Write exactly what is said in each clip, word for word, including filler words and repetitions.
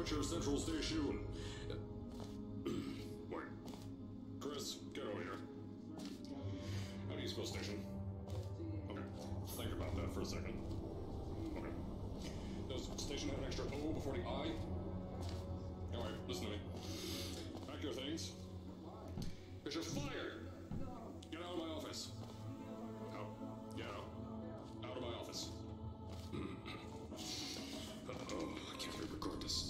Aperture Central Station. Wait. Chris, get over here. How do you spell station? Okay, think about that for a second. Okay. Does station have an extra O before the I? Alright, listen to me. Back to your things. It's just fire! Get out of my office. Out. Get out. Out of my office. Oh, I can't re-record this.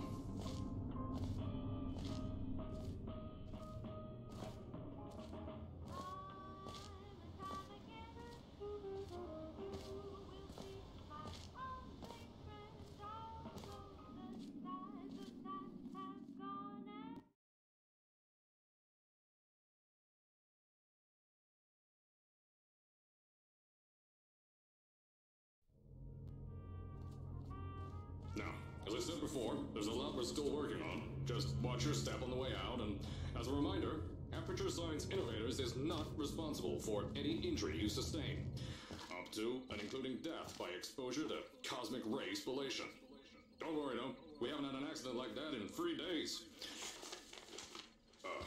Now, as I said before, there's a lot we're still working on. Just watch your step on the way out, and as a reminder, Aperture Science Innovators is not responsible for any injury you sustain, up to and including death by exposure to cosmic ray spallation. Don't worry, though, we haven't had an accident like that in three days. Uh,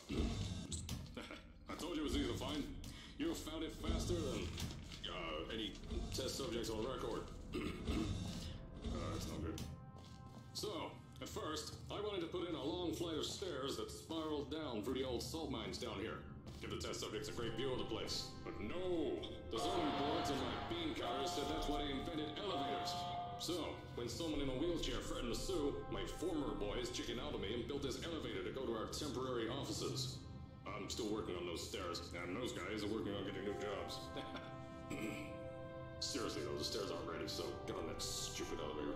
I told you it was easy to find. You found it faster than uh, any test subjects on record. Uh, that's not good. So, at first, I wanted to put in a long flight of stairs that spiraled down through the old salt mines down here. Give the test subjects a great view of the place. But no! The zoning boards and my bean counters said that's why they invented elevators. So, when someone in a wheelchair threatened to sue, my former boys chickened out of me and built this elevator to go to our temporary offices. I'm still working on those stairs, and those guys are working on getting new jobs. Seriously though, the stairs aren't ready, so get on that stupid elevator.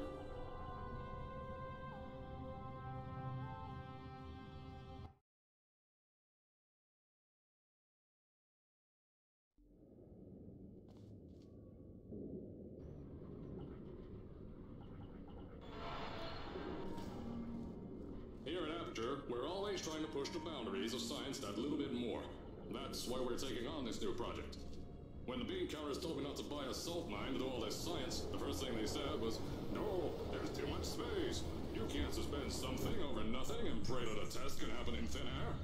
Here at Aperture, we're always trying to push the boundaries of science that little bit more. That's why we're taking on this new project. When the bean counters told me not to buy a salt mine to do all this science, the first thing they said was, no, there's too much space. You can't suspend something over nothing and pray that a test can happen in thin air.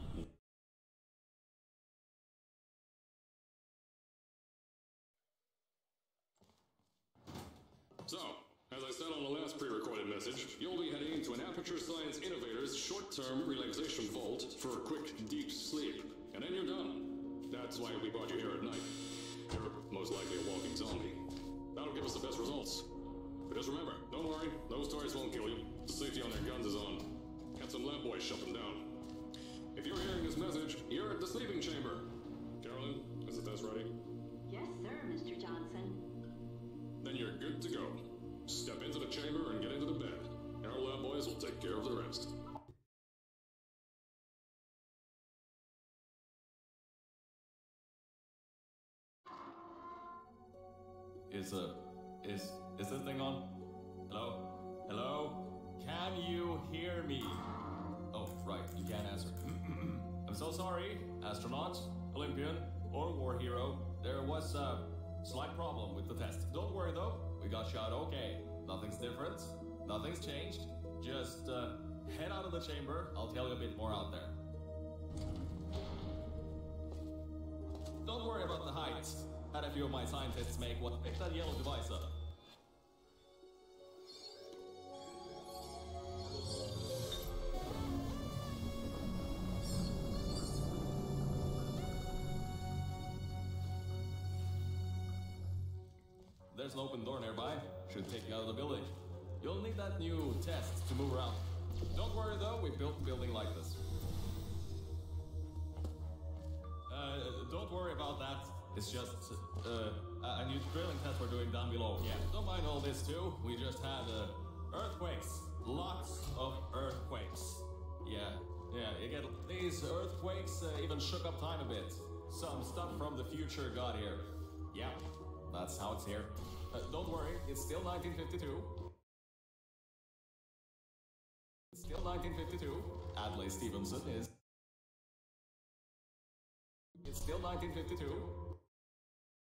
So, as I said on the last pre-recorded message, you'll be heading into an Aperture Science Innovators short-term relaxation vault for a quick, deep sleep. And then you're done. That's why we brought you here at night. You're most likely a walking zombie. That'll give us the best results. But just remember, don't worry, those toys won't kill you. The safety on their guns is on. Had some lab boys shut them down. If you're hearing this message, you're at the sleeping chamber. Carolyn, is the test ready? Yes, sir, Mister Johnson. Then you're good to go. Step into the chamber and get into the bed. Our lab boys will take care of the rest. Is, uh, is, is this thing on? Hello? Hello? Can you hear me? Oh, right, you can't answer. I'm so sorry, astronaut, Olympian, or war hero. There was a slight problem with the test. Don't worry though, we got shot okay. Nothing's different, nothing's changed. Just, uh, head out of the chamber, I'll tell you a bit more out there. Don't worry about the heights. Had a few of my scientists make what pick that yellow device up. There's an open door nearby. Should take you out of the building. You'll need that new test to move around. Don't worry though, we built the building like this. Uh, don't worry about that. It's just, uh, a new drilling test we're doing down below. Yeah, don't mind all this too. We just had, uh, earthquakes. Lots of earthquakes. Yeah, yeah, you get these earthquakes uh, even shook up time a bit. Some stuff from the future got here. Yeah, that's how it's here. Uh, don't worry, it's still nineteen fifty-two. It's still nineteen fifty-two. Adlai Stevenson is... It's still nineteen fifty-two.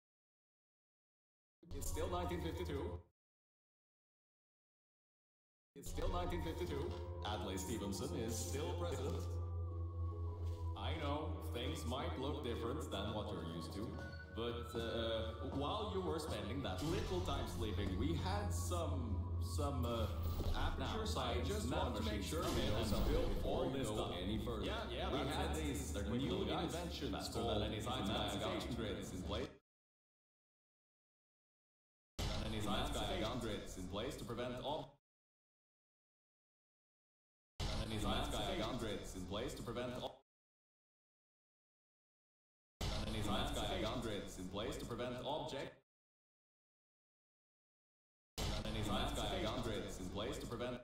It's still nineteen fifty-two. It's still nineteen fifty-two. Adlai Stevenson is still president. I know, things might look different than what you're used to, but uh, while you were spending that little time sleeping, we had some, some, uh, aperture science just want to make sure nanomachines that built before all we this go stuff. any further. Yeah, yeah, we had these new inventions called Nancy grids in place. Nancy grids in place to prevent all. Nancy grids in place to prevent all. Grids in place to prevent object. Grids in place to prevent.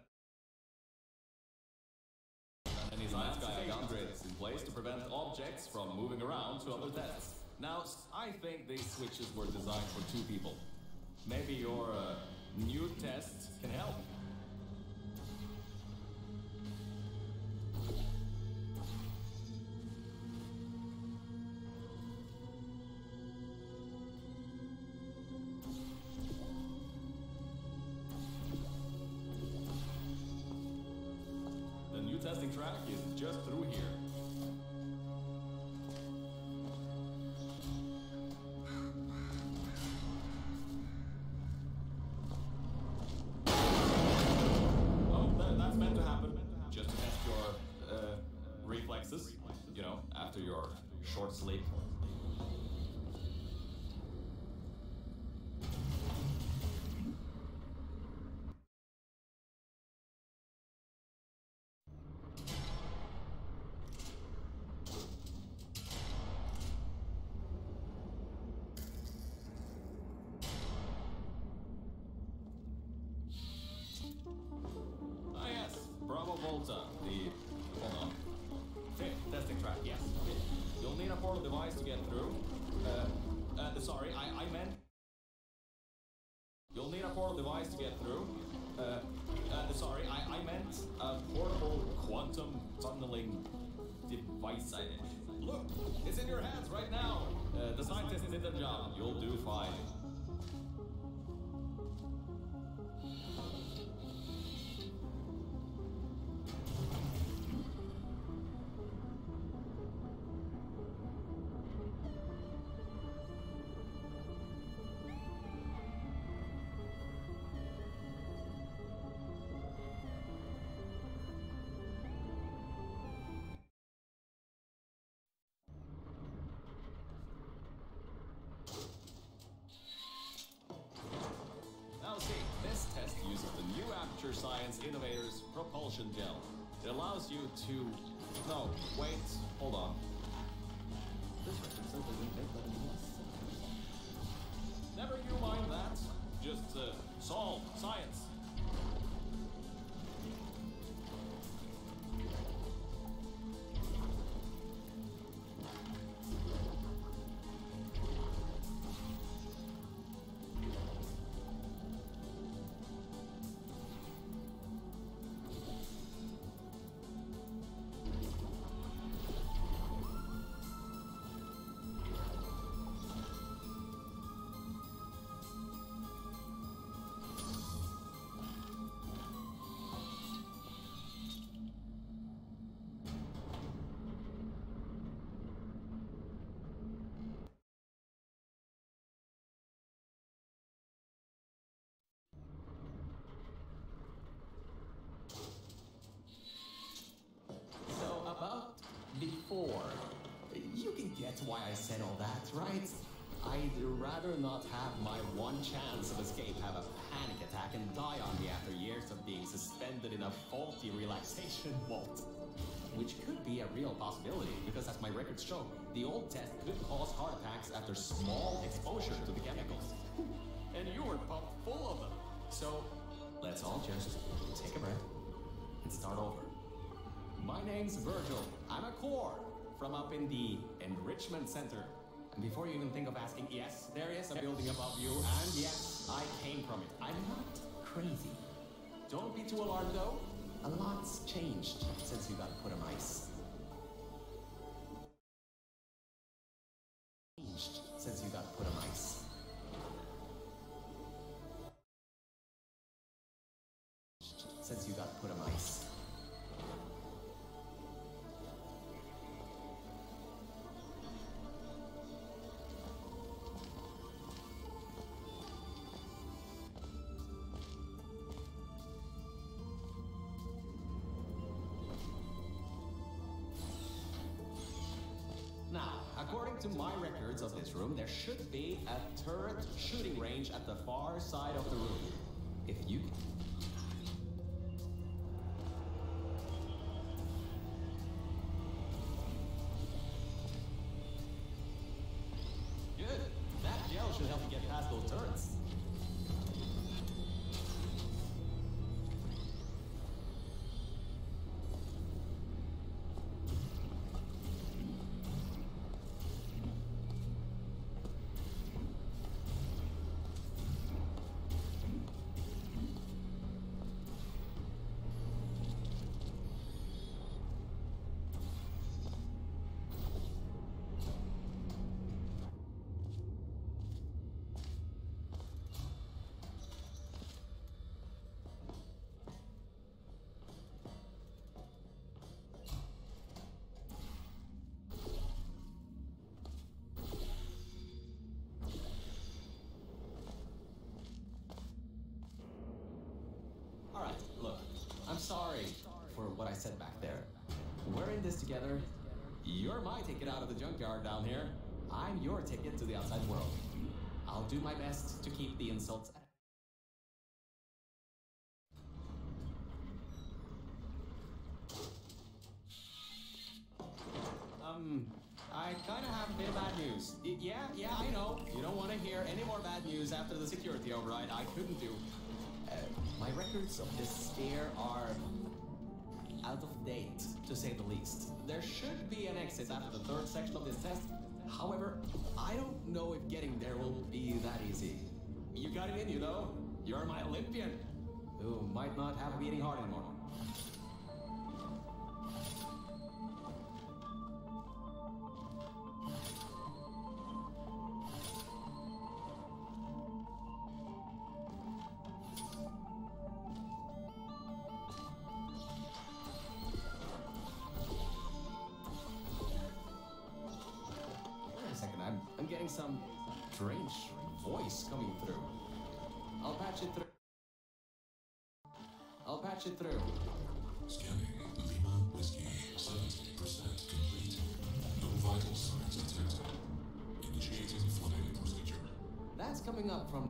Grids in place to prevent objects from moving around to other tests. Now, I think these switches were designed for two people. Maybe your uh, new test can help. Testing track is just through here. Oh, that, that's meant to happen. Just to test your uh, reflexes, you know, after your short sleep. Volta, the, hold on, fifth testing track, yes. You'll need a portal device to get through. Uh, uh, sorry, I, I meant... You'll need a portal device to get through. Uh, uh, sorry, I, I meant a portable quantum tunneling device. I, look, it's in your hands right now. Uh, the scientist did their job. You'll do fine. Science Innovators Propulsion Gel. It allows you to... No, wait, hold on. This record says doesn't make that any less. Never you mind that. Just uh, solve science. Before. You can get why I said all that, right? I'd rather not have my one chance of escape have a panic attack and die on me after years of being suspended in a faulty relaxation vault. Which could be a real possibility, because as my records show, the old test could cause heart attacks after small exposure to the chemicals. And you were pumped full of them. So, let's all just take a breath and start over. My name's Virgil. I'm a core from up in the Enrichment Center. And before you even think of asking, yes, there is a building above you, and yes, I came from it. I'm not crazy. Don't be too alarmed, though. A lot's changed since you got put on ice. Changed since you got put on ice. Since you put on ice. Now, according to my records of this room, there should be a turret shooting range at the far side of the room. If you... Good. That gel should help you get past those turrets. Alright, look, I'm sorry for what I said back there. We're in this together. You're my ticket out of the junkyard down here. I'm your ticket to the outside world. I'll do my best to keep the insults at... Um, I kinda have a bit of bad news. Y- yeah, yeah, I know. You don't want to hear any more bad news after the security override. I couldn't do. Uh, my records of this sphere are out of date, to say the least. There should be an exit after the third section of this test. However, I don't know if getting there will be that easy. You got it in you, though. You're my Olympian, who might not have a beating heart anymore. I'm, I'm getting some strange voice coming through. I'll patch it through. I'll patch it through. Scanning. Lima Whiskey. seventy percent complete. No vital signs detected. Initiating flooding procedure. That's coming up from...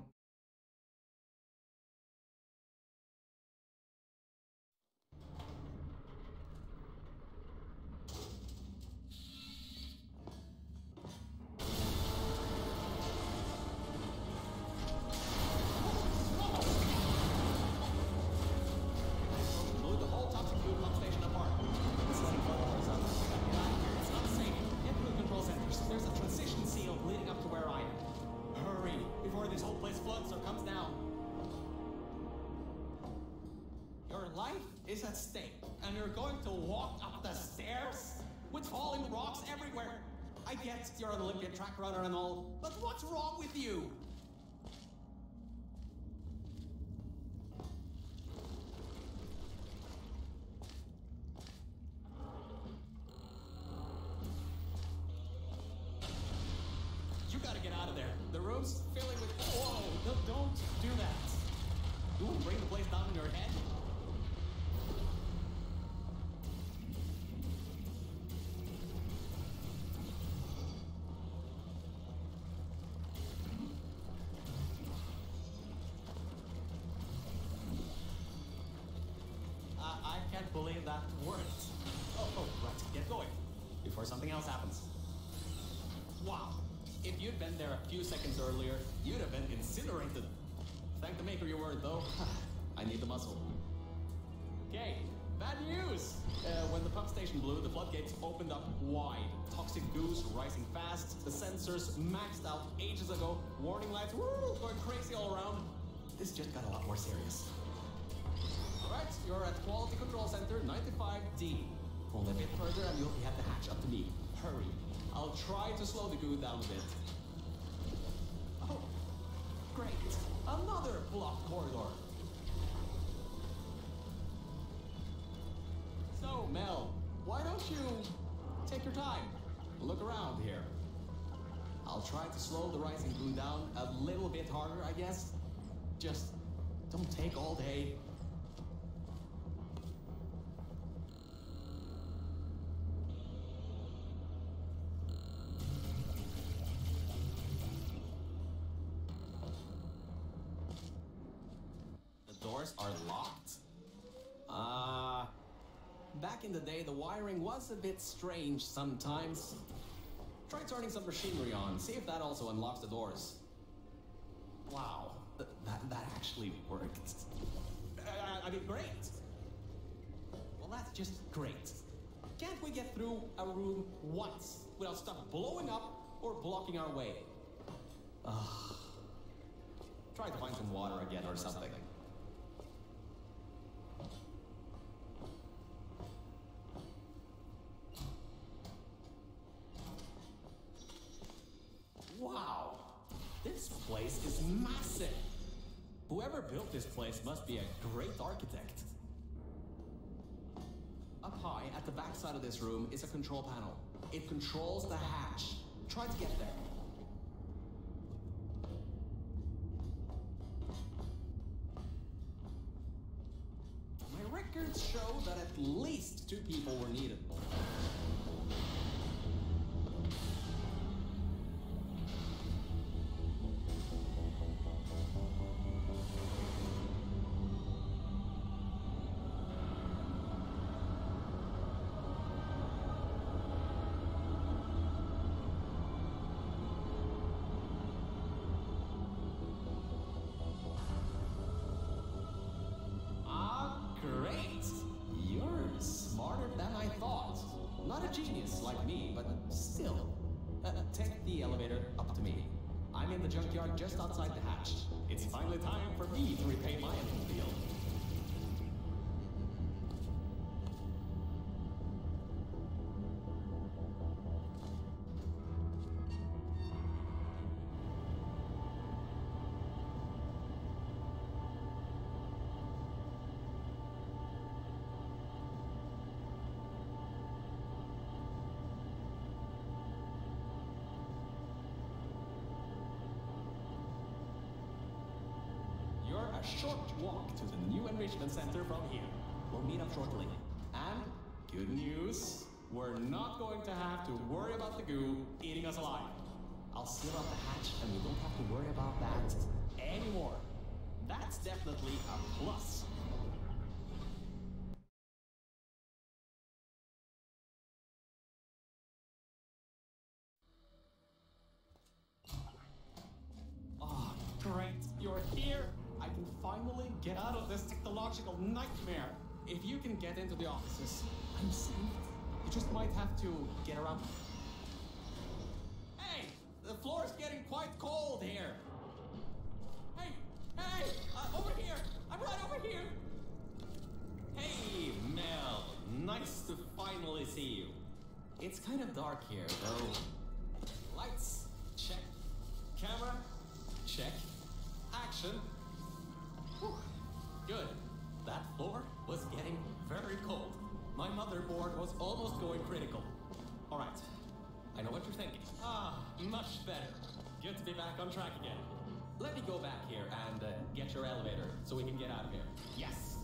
is at stake, and you're going to walk up the stairs with falling rocks everywhere. I get you're an Olympian track runner and all, but what's wrong with you? You gotta get out of there. The room's filling with... Whoa! No, don't do that. You will bring the place down in your head. I can't believe that worked. Oh, oh, right, get going before something else happens. Wow, if you'd been there a few seconds earlier, you'd have been incinerated. Thank the maker you weren't, though. I need the muscle. Okay, bad news! Uh, when the pump station blew, the floodgates opened up wide. Toxic goos rising fast, the sensors maxed out ages ago, warning lights woo, going crazy all around. This just got a lot more serious. Alright, you're at Quality Control Center ninety-five D. Pull a bit further and you'll be at the hatch up to me. Hurry. I'll try to slow the goo down a bit. Oh, great. Another blocked corridor. Mel, why don't you take your time? Look around here. I'll try to slow the rising glue down a little bit harder, I guess. Just don't take all day. The doors are locked? Ah. Uh, back in the day, the wiring was a bit strange sometimes. Try turning some machinery on, see if that also unlocks the doors. Wow, th that, that actually worked. Uh, I mean, great. Well, that's just great. Can't we get through a room once without stuff blowing up or blocking our way? Uh, try to find some water again or something. Wow, this place is massive. Whoever built this place must be a great architect. Up high at the back side of this room is a control panel. It controls the hatch. Try to get there. My records show that at least two people were needed. Genius like me, but still. Uh, take the elevator up to me. I'm in the junkyard just outside the hatch. It's finally time for me to repay my end of the deal. Short walk to the new enrichment center from here. We'll meet up shortly. And good news, we're not going to have to worry about the goo eating us alive. I'll seal up the hatch and we don't have to worry about that anymore. That's definitely a plus. Oh, great, you're here. I can finally get out of this technological nightmare. If you can get into the offices, I'm safe. You just might have to get around. Hey, the floor is getting quite cold here. Hey, hey, uh, over here. I'm right over here. Hey, Mel. Nice to finally see you. It's kind of dark here, though. Lights, check. Camera, check. Action. Whew. Good. That floor was getting very cold. My motherboard was almost going critical. All right. I know what you're thinking. Ah, much better. Good to be back on track again. Let me go back here and uh, get your elevator so we can get out of here. Yes.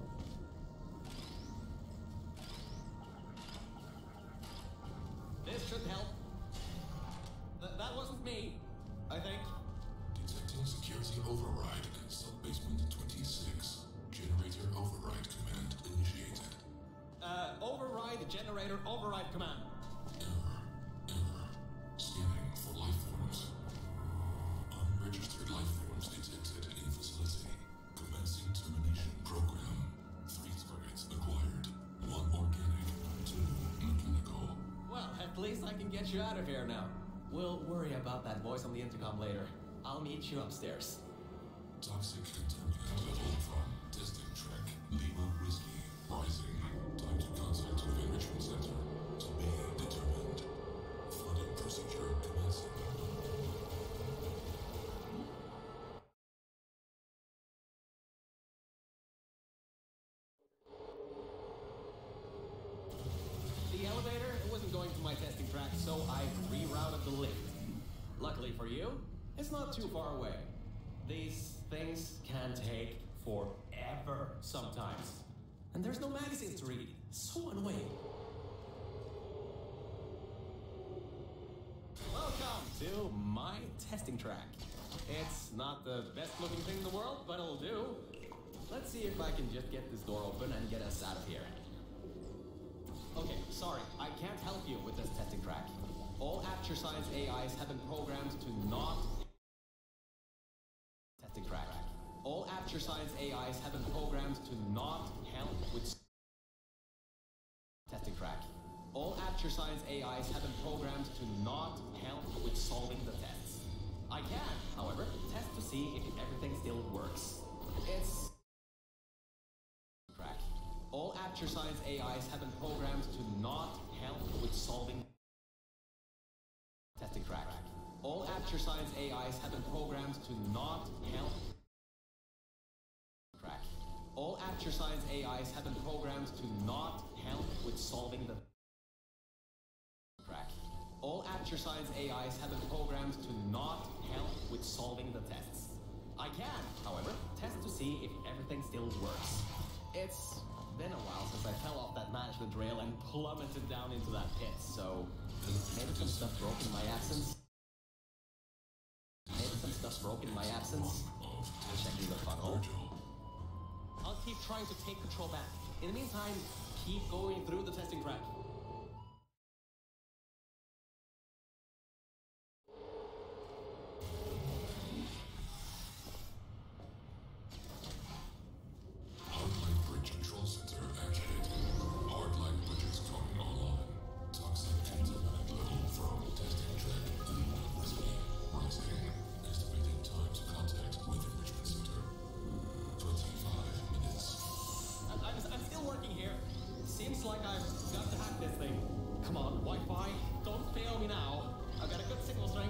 This should help. Th that wasn't me, I think. Detecting security override in sub-basement twenty-six. Generator override command initiated. Uh, override generator override command. Error. Error. Scanning for life forms. Unregistered life forms detected in facility. Commencing termination program. Three targets acquired. One organic, two mechanical. Well, at least I can get you out of here now. We'll worry about that voice on the intercom later. I'll meet you upstairs. Toxic contaminant level from testing track. Lima Whiskey. Rising. Time to contact with enrichment center. To be determined. Flooding procedure commencing. Luckily for you, it's not too far away. These things can take forever sometimes. And there's no magazines to read. So annoying. Welcome to my testing track. It's not the best looking thing in the world, but it'll do. Let's see if I can just get this door open and get us out of here. Okay, sorry, I can't help you with this testing track. All Aperture Science A Is have been programmed to not... Testing track. All Aperture Science A Is have been programmed to not help with... Testing track. All Aperture Science A Is have been programmed to not help with solving the tests. I can, however, test to see if everything still works. It's... Track. All Aperture Science A Is have been programmed to not help with solving... Testing track. All Aperture Science A Is have been programmed to not help... Track. All Aperture Science A Is have been programmed to not help with solving the... Track. All Aperture Science A Is have been programmed to not help with solving the tests. I can, however, test to see if everything still works. It's been a while since I fell off that management rail and plummeted down into that pit, so maybe some stuff broke in my absence. Maybe some stuff broke in my absence. Checking the funnel. I'll keep trying to take control back. In the meantime, keep going through the testing track. Hardline bridge control center activated. Hardline bridges coming online. Toxic contaminant level from testing track. Lima Whiskey. Rising. Estimated time to contact with enrichment center. twenty-five minutes. I'm, I'm, I'm still working here. Seems like I've got to hack this thing. Come on, Wi-Fi, don't fail me now. I've got a good signal strength.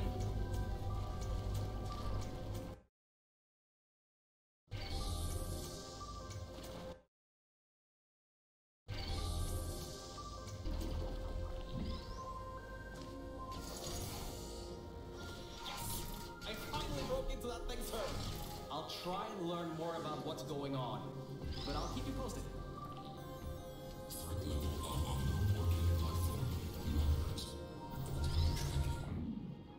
I finally broke into that thing, sir. I'll try and learn more about what's going on, but I'll keep you posted. Threat level of unknown organic life form. Moderate. Continue tracking.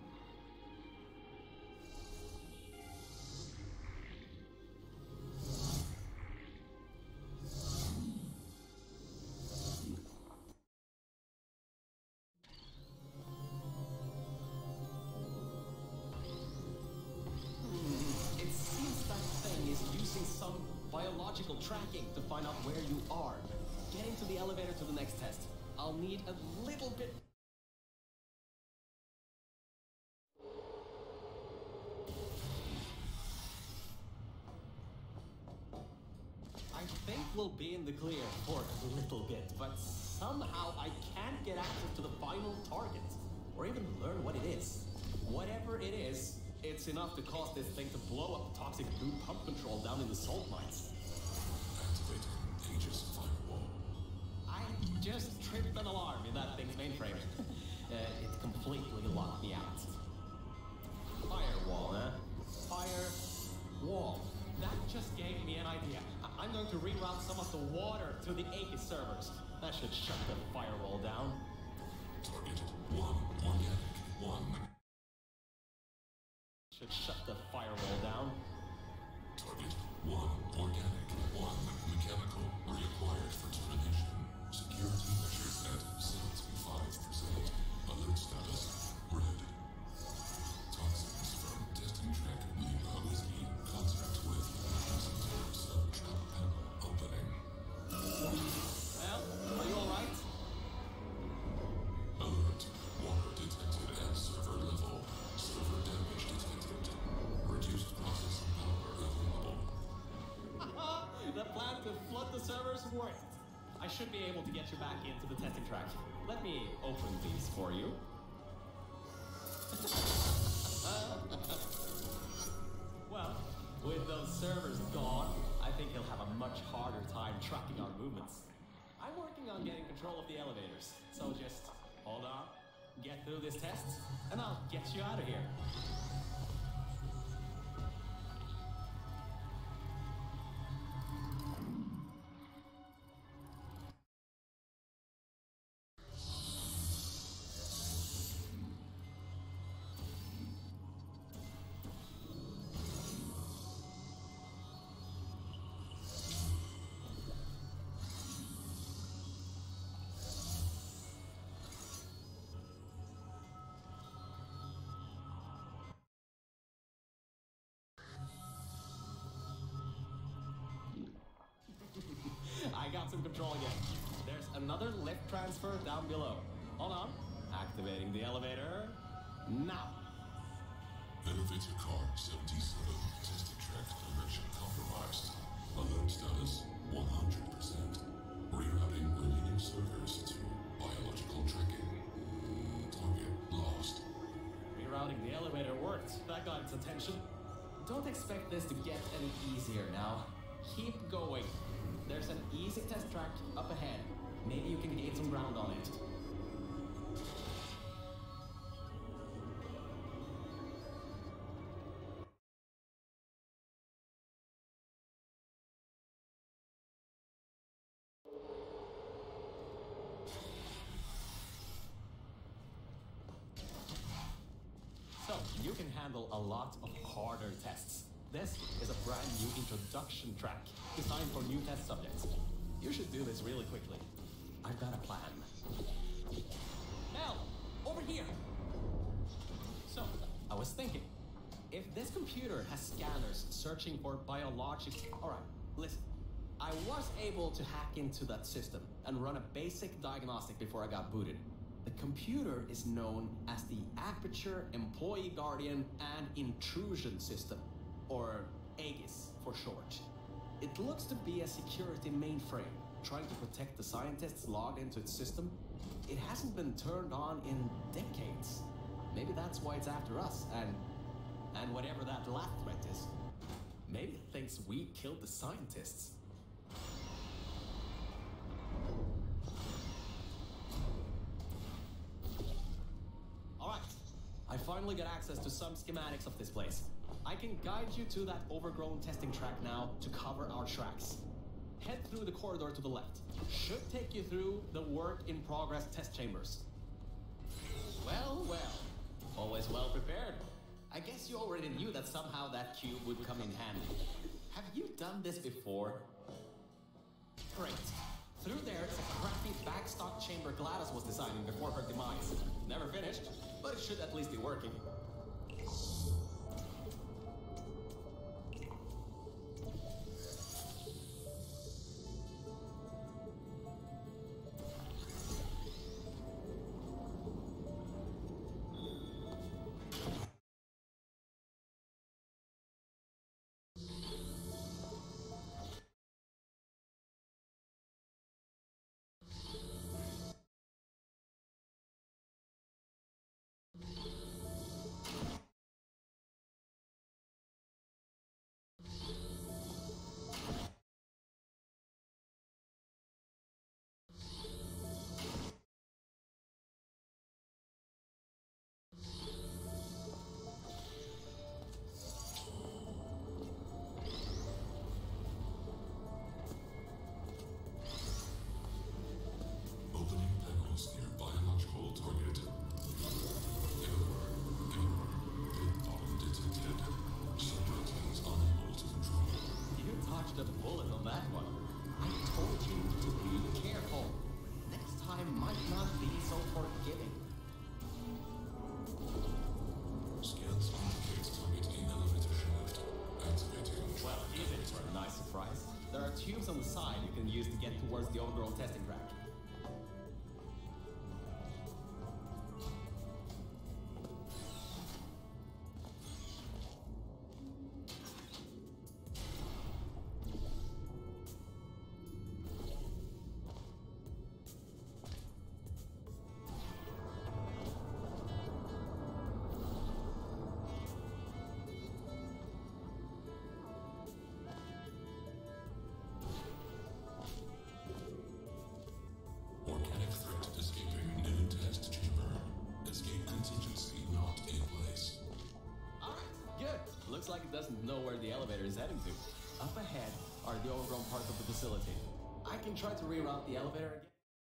It seems that thing is using some biological tracking to find out where you are. Getting to the elevator to the next test. I'll need a little bit... I think we'll be in the clear for a little bit, but somehow I can't get access to the final target, or even learn what it is. Whatever it is, it's enough to cause this thing to blow up toxic goo pump control down in the salt mines. Activating Aegis firewall. I just tripped an alarm in that thing's mainframe. uh, it completely locked me out. Firewall, huh? Firewall. That just gave me an idea. I- I'm going to reroute some of the water to the Aegis servers. That should shut the firewall down. Target one organic. One. Should shut the firewall down. Target one organic. One mechanical. Reacquired for termination. Security measures at seventy-five percent. Alert status red. Toxins from testing track Lima Whiskey. Contact with sub-trap panel opening. Well, are you alright? Alert. Water detected at server level. Server damage detected. Reduced processing power available. The plan to flood the servers worked. I should be able to get you back into the testing track. Let me open these for you. Well, with those servers gone, I think he'll have a much harder time tracking our movements. I'm working on getting control of the elevators, so just hold on. Get through this test, and I'll get you out of here. I got some control again. There's another lift transfer down below. Hold on. Activating the elevator. Now. Elevator car seventy-seven. Testing track direction compromised. Alert status one hundred percent. Rerouting remaining servers to biological tracking. Target lost. Rerouting the elevator worked. That got its attention. Don't expect this to get any easier now. Keep going. There's an easy test track up ahead. Maybe you can gain some ground on it. So, you can handle a lot of harder tests. This is a brand new introduction track designed for new test subjects. You should do this really quickly. I've got a plan. Mel, over here! So, I was thinking, if this computer has scanners searching for biologics... Alright, listen. I was able to hack into that system and run a basic diagnostic before I got booted. The computer is known as the Aperture Employee Guardian and Intrusion System, or AEGIS for short. It looks to be a security mainframe, trying to protect the scientists logged into its system. It hasn't been turned on in decades. Maybe that's why it's after us, and and whatever that last threat is. Maybe it thinks we killed the scientists. Alright, I finally got access to some schematics of this place. I can guide you to that overgrown testing track now to cover our tracks. Head through the corridor to the left. Should take you through the work-in-progress test chambers. Well, well. Always well prepared. I guess you already knew that somehow that cube would come in handy. Have you done this before? Great. Through there is a crappy backstock chamber Gladys was designing before her demise. Never finished, but it should at least be working. Opening panels near biological target. Error. Error. Pin bottom detected. Subroutines unable to control. You dodged a bullet on that one. I told you to be careful. Next time might not be so forgiving. Scans indicate target in elevator shaft. Activating. Well, here's it for a nice surprise. There are tubes on the side you can use to get towards the overgrown testing track. heading to. Up ahead are the overgrown parts of the facility. I can try to reroute the elevator again.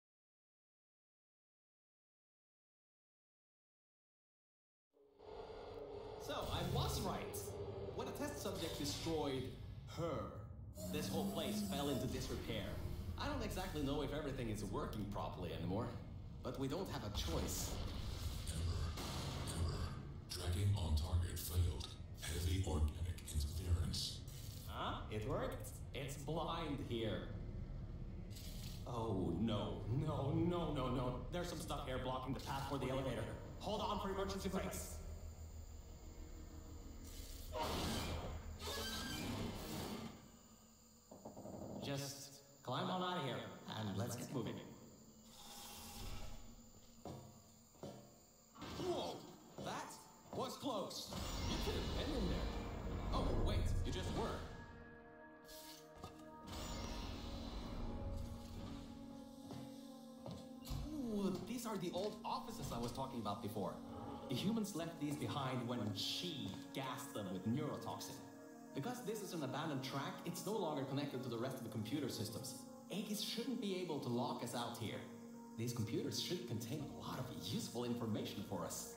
So, I was right. When a test subject destroyed her, this whole place fell into disrepair. I don't exactly know if everything is working properly anymore, but we don't have a choice. Error. Error. Tracking on target failed. Heavy organic interference. Huh? It worked? It's blind here. Oh, no. No, no, no, no. There's some stuff here blocking the path for the elevator. Hold on for emergency brakes. Just climb on out of here, and let's get moving. Whoa! That was close. You could have been in there. Oh, wait, you just were. Ooh, these are the old offices I was talking about before. The humans left these behind when she gassed them with neurotoxin. Because this is an abandoned track, it's no longer connected to the rest of the computer systems. Aegis shouldn't be able to lock us out here. These computers should contain a lot of useful information for us.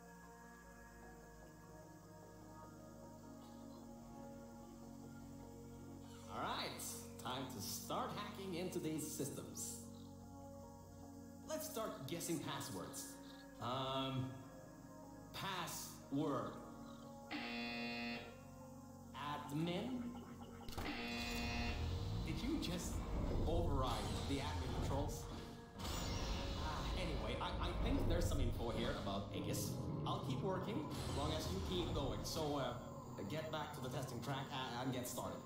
Alright, time to start hacking into these systems. Let's start guessing passwords. Um, password. Admin? Did you just override the admin controls? Uh, anyway, I, I think there's some info here about Aegis. I'll keep working as long as you keep going. So, uh, get back to the testing track and, and get started.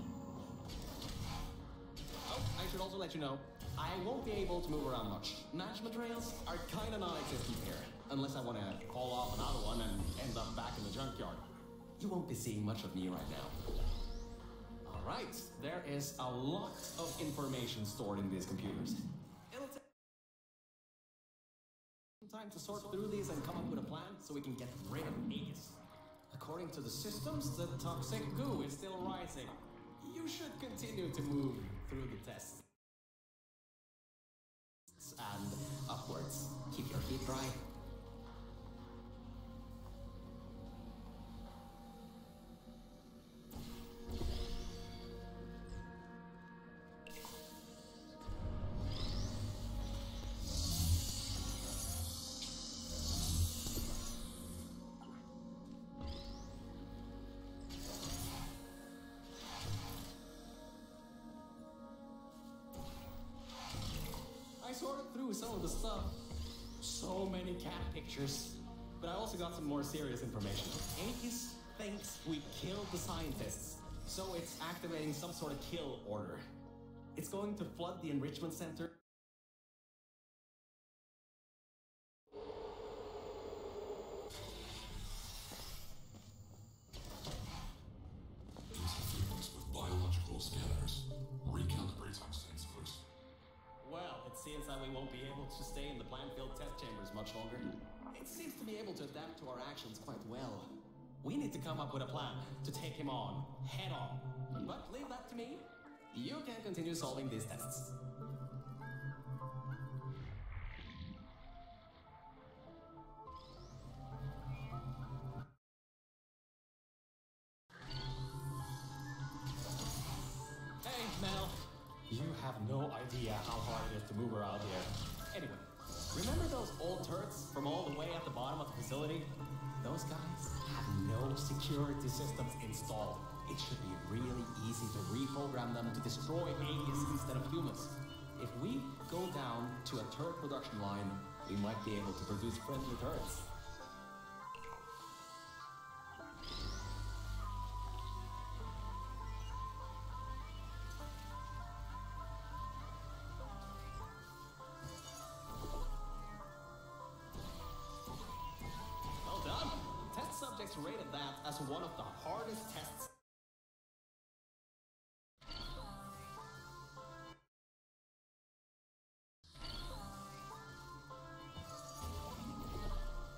Oh, I should also let you know, I won't be able to move around much. Management rails are kinda non-existent here, unless I want to fall off another one and end up back in the junkyard. You won't be seeing much of me right now. Alright, there is a lot of information stored in these computers. It'll take some time to sort through these and come up with a plan so we can get rid of Aegis. According to the systems, the toxic goo is still rising. You should continue to move through the tests. And upwards. Keep your feet dry. Sorted through some of the stuff. So many cat pictures. But I also got some more serious information. Aegis thinks we killed the scientists, so it's activating some sort of kill order. It's going to flood the enrichment center. Interference with biological scanners. Recalibrating sensors. Well, it seems that we won't be able to stay in the plant-filled test chambers much longer. It seems to be able to adapt to our actions quite well. We need to come up with a plan to take him on, head on. But leave that to me. You can continue solving these tests. Hey, Mel. You have no idea how hard it is to move around here. Anyway, remember those old turrets from all the way at the bottom of the facility? Those guys have no security systems installed. It should be really easy to reprogram them to destroy Aegis instead of humans. If we go down to a turret production line, we might be able to produce friendly turrets. Rated that as one of the hardest tests.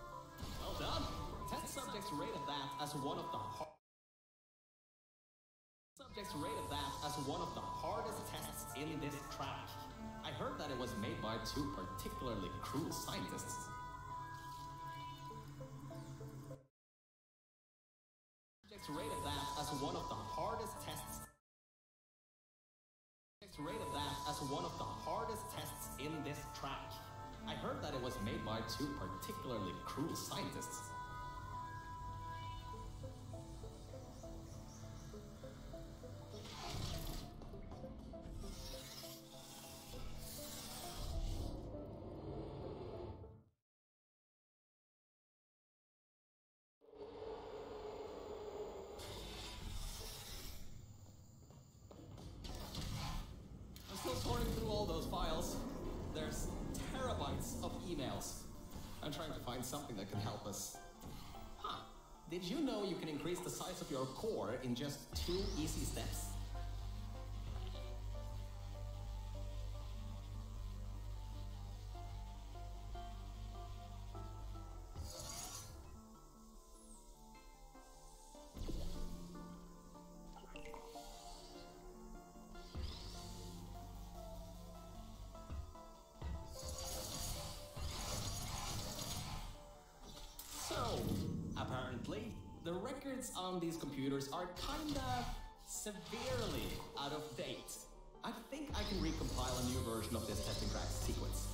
Well done. Test subjects rated that as one of the hardest. Subjects rated that as one of the hardest tests in this track. I heard that it was made by two particularly cruel scientists. Subjects rated that as one of the hardest tests. Subjects rated that as one of the hardest tests in this track. I heard that it was made by two particularly cruel scientists. Sorting through all those files, there's terabytes of emails. I'm trying to find something that can help us. Huh. Did you know you can increase the size of your core in just two easy steps? Apparently, the records on these computers are kinda severely out of date. I think I can recompile a new version of this testing track sequence.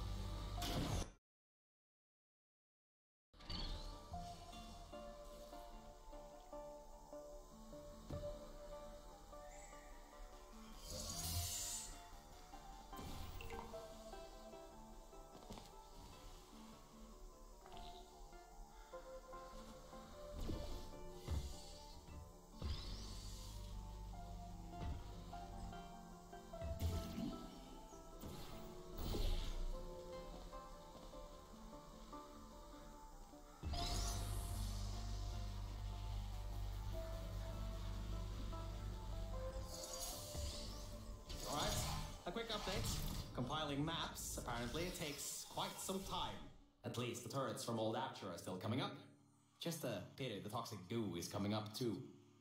A quick update. Compiling maps apparently takes quite some time. At least the turrets from Old Apture are still coming up. Just a pity the toxic goo is coming up too.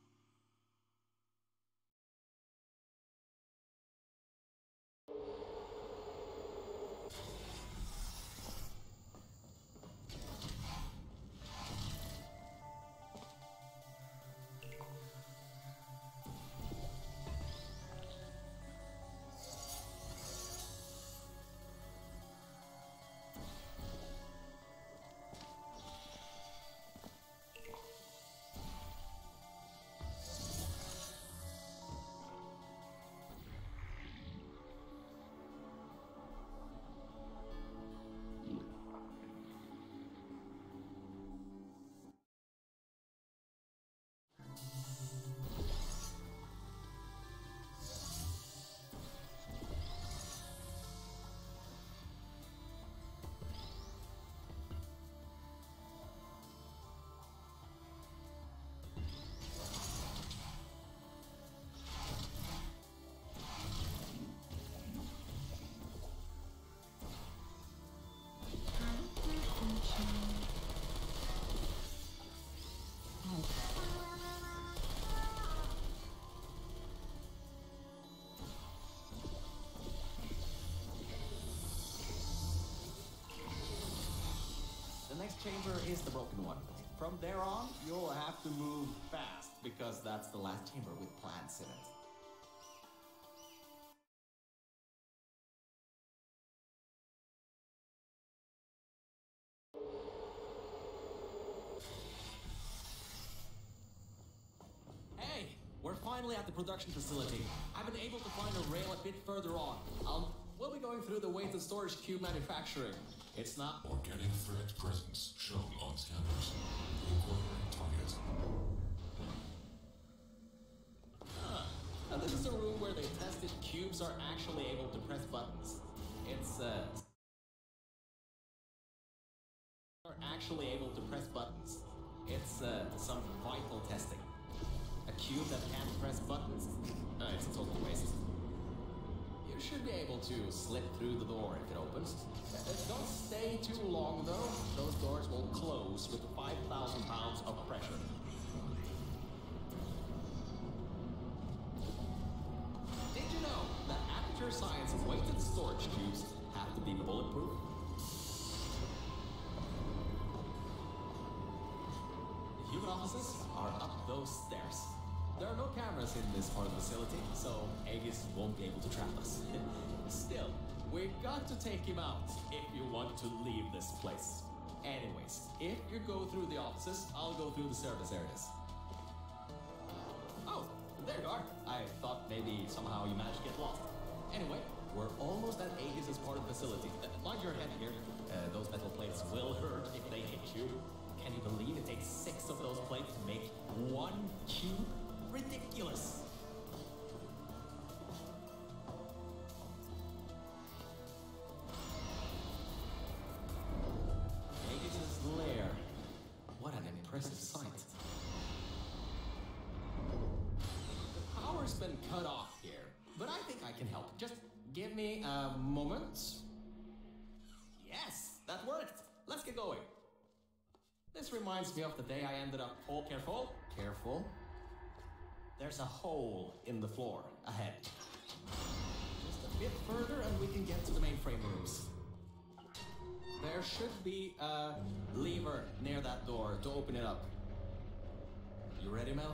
The next chamber is the broken one. From there on, you'll have to move fast, because that's the last chamber with plants in it. Hey, we're finally at the production facility. I've been able to find a rail a bit further on. Um, we'll be going through the weighted storage cube manufacturing. It's not... Organic threat presence shown on scanners. Inquiring target. Huh. Now this is a room where they tested cubes are actually able to press buttons. It's, uh... are actually able to press buttons. It's, uh, some vital testing. A cube that can't press buttons? Uh, it's a total waste. You should be able to slip through the door if it opens. Uh, don't stay too long, though. Those doors will close with five thousand pounds of pressure. its weighted storage cubes have to be bulletproof? The human offices are up those stairs. There are no cameras in this part of the facility, so Aegis won't be able to trap us. Still, we've got to take him out if you want to leave this place. Anyways, if you go through the offices, I'll go through the service areas. Oh, there you are. I thought maybe somehow you managed to get lost. Anyway, we're almost at Aegis' part of the facility. Uh, mind your head here. Uh, those metal plates will hurt if they hit you. Can you believe it takes six of those plates to make one cube? Ridiculous. Aegis' lair. What an impressive sight. The power's been cut off here, but I think I can help. Just give me a moment. Yes, that worked. Let's get going. This reminds me of the day I ended up... Oh, careful. Careful. There's a hole in the floor ahead. Just a bit further and we can get to the mainframe rooms. There should be a lever near that door to open it up. You ready, Mel?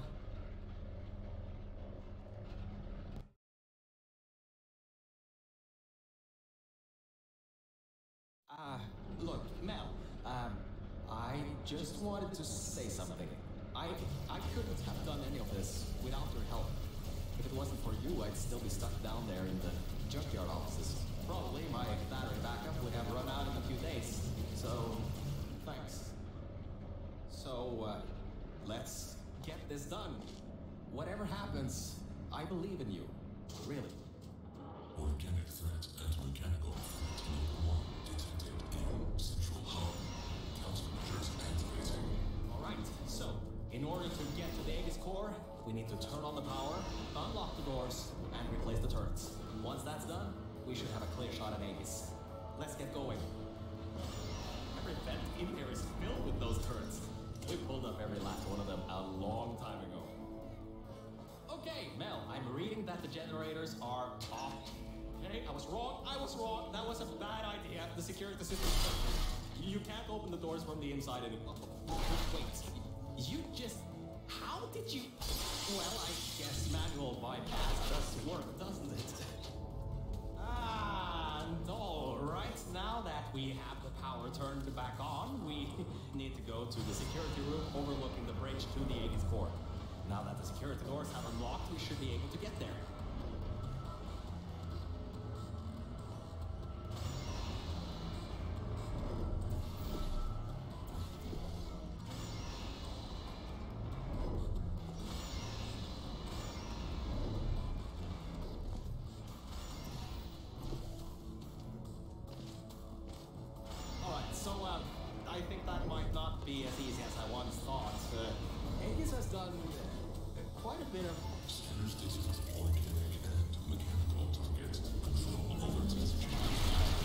Uh, look, Mel, um, I just wanted to say something. I, I couldn't have done any of this without your help. If it wasn't for you, I'd still be stuck down there in the junkyard offices. Probably my battery backup would have run out in a few days. So, thanks. So, uh, let's get this done. Whatever happens, I believe in you. Really. Organic threat and mechanical threat number one detected in Central Hub. Countermeasures activating. Alright, so, in order to get to the Aegis core, we need to turn on the power, unlock the doors, and replace the turrets. Once that's done, we should have a clear shot at Aegis. Let's get going. Every vent in here is filled with those turrets. We pulled up every last one of them a long time ago. Okay, Mel, I'm reading that the generators are off. Okay, I was wrong, I was wrong. That was a bad idea. The security system... You can't open the doors from the inside anymore. Wait, you just... How did you... Well, I guess manual bypass does work, doesn't it? Ah, and all right. Now that we have the power turned back on, we need to go to the security room overlooking the bridge to the Aegis core. Now that the security doors have unlocked, we should be able to get there. So, uh, I think that might not be as easy as I once thought. Uh, Aegis has done uh, quite a bit of... Scanners detect organic and mechanical target control over test chambers.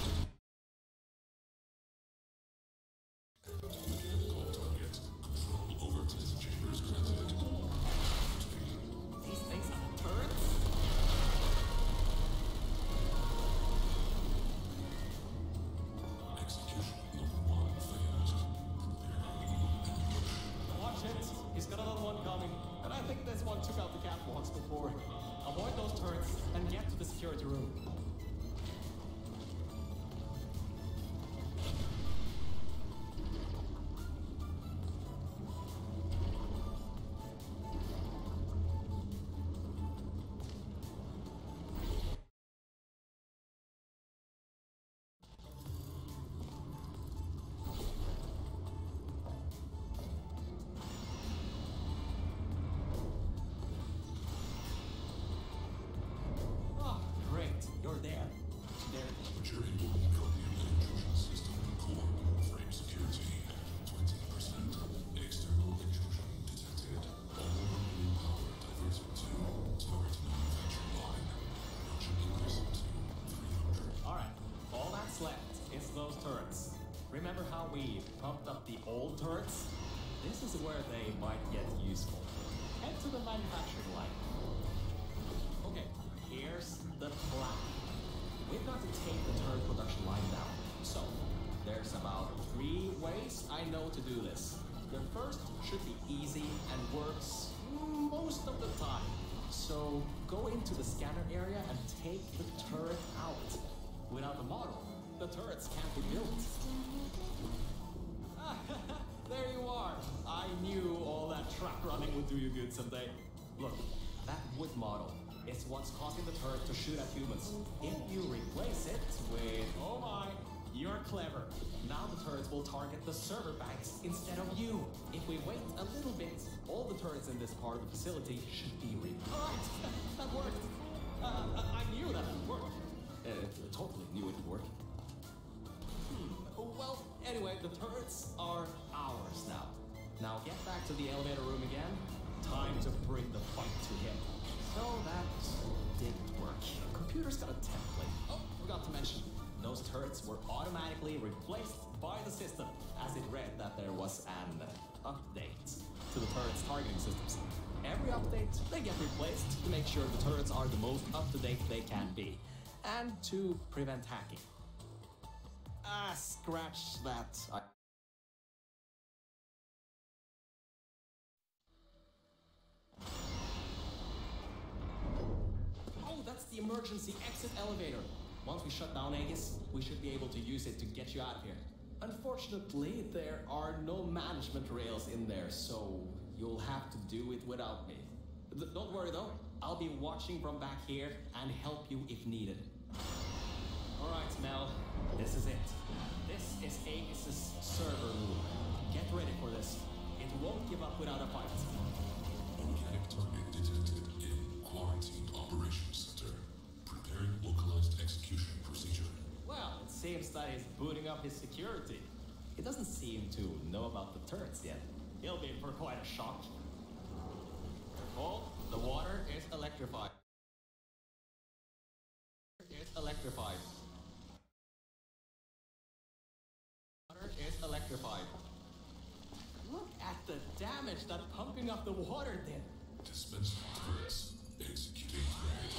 And mechanical target control over test chambers granted. These things are turrets? Execution number one failed. Watch it. He's got another one coming. And I think this one took out the catwalks before. Avoid those turrets and get to the security room. Oh, great. You're there. There. Maturing chromium intrusion system core frame security. twenty percent. External intrusion detected. All remaining power diverted to target manufacturing line. Production increasing to three hundred. Alright, all that's left is those turrets. Remember how we pumped up the old turrets? This is where they might get useful. Head to the manufacturing line. Okay, here's the plan. I know to do this. The first should be easy and works most of the time. So go into the scanner area and take the turret out. Without a model, the turrets can't be built. There you are. I knew all that trap running would do you good someday. Look, that wood model is what's causing the turret to shoot at humans. If you replace it with, oh my, you're clever. Now the turrets will target the server banks instead of you. If we wait a little bit, all the turrets in this part of the facility should be re- Alright, that worked. Uh, I knew that would work. Uh, totally knew it would work. Hmm, well, anyway, the turrets are ours now. Now get back to the elevator room again. Time to bring the fight to him. So that didn't work. Computer's got a template. Oh, forgot to mention. Those turrets were automatically replaced by the system, as it read that there was an update to the turret's targeting systems. Every update, they get replaced to make sure the turrets are the most up-to-date they can be, and to prevent hacking. Ah, scratch that. I oh, that's the emergency exit elevator. Once we shut down Aegis, we should be able to use it to get you out of here. Unfortunately, there are no management rails in there, so you'll have to do it without me. Th- don't worry though, I'll be watching from back here and help you if needed. Alright, Mel, this is it. This is Aegis's server room. Get ready for this. It won't give up without a fight. Organic target detected in Quarantined Operations Center. Preparing localized execution procedure. Well, it seems that he's booting up his security. He doesn't seem to know about the turrets yet. He'll be in for quite a shock. Oh, the water is electrified. It's electrified. Water is electrified. Look at the damage that pumping up the water did. Dispensing turrets. Executing threat.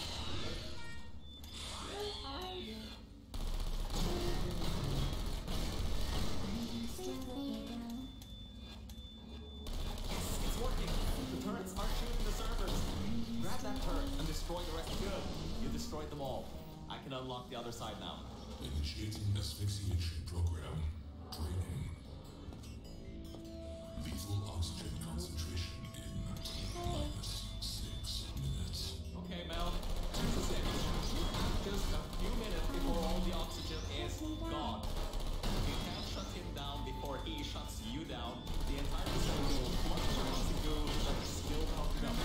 Yes, it's working. The turrets are shooting the servers. Grab that turret and destroy the rest. Good. You destroyed them all. I can unlock the other side now. Initiating asphyxiation program. Training. Lethal oxygen concentration in minus six minutes. Okay, Mel. Just a second. You have just a few minutes before all the oxygen is gone. If you can't shut him down before he shuts you down, the entire facility will flush with toxic goo that is still pumping up.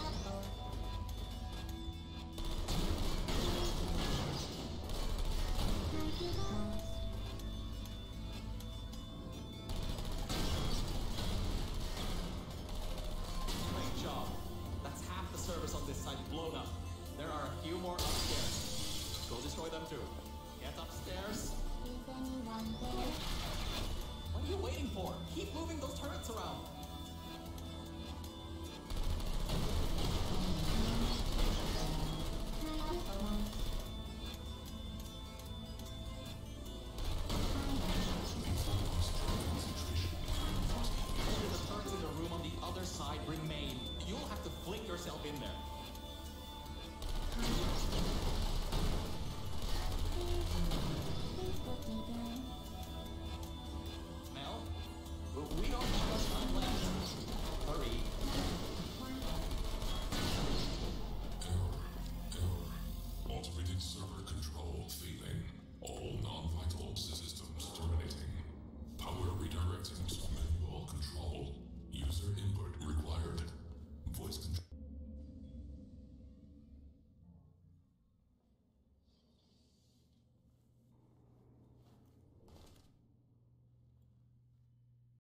Great job. That's half the servers on this side blown up. There are a few more upstairs. Go destroy them too. Get upstairs. What are you waiting for? Keep moving those turrets around. Only the turrets in the room on the other side remain. You'll have to fling yourself in there. Mel, we don't have much time left. Hurry. Error. Error. Automated server control failing. All non-vital systems terminating. Power redirecting to manual control. User input required. Voice control.